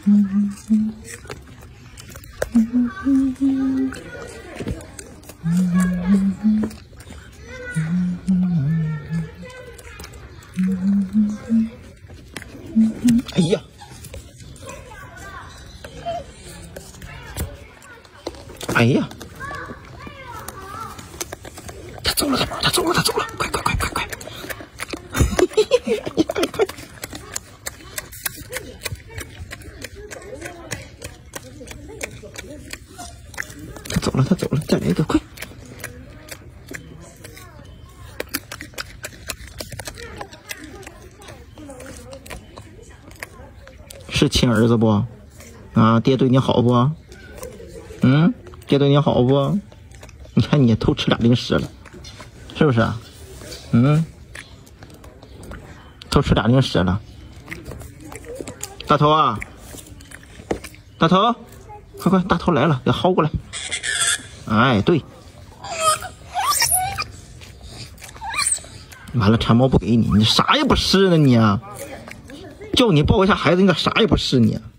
哎呀！哎呀！他走了，他走了，他走了！快快快快快！快！他走了，他走了！再来一个，快！是亲儿子不？啊，爹对你好不？嗯，爹对你好不？你看你偷吃俩零食了，是不是？嗯，偷吃俩零食了。大头啊，大头，快快，大头来了，给薅过来。哎，对。完了，馋猫不给你，你啥也不是呢你啊！叫你抱一下孩子，你咋啥也不是你啊？